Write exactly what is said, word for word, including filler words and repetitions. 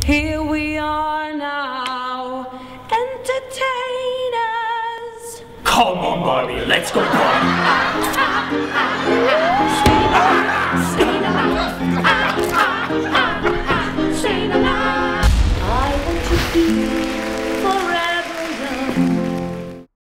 Here we are now, entertainers. Come on, Barbie, let's go party.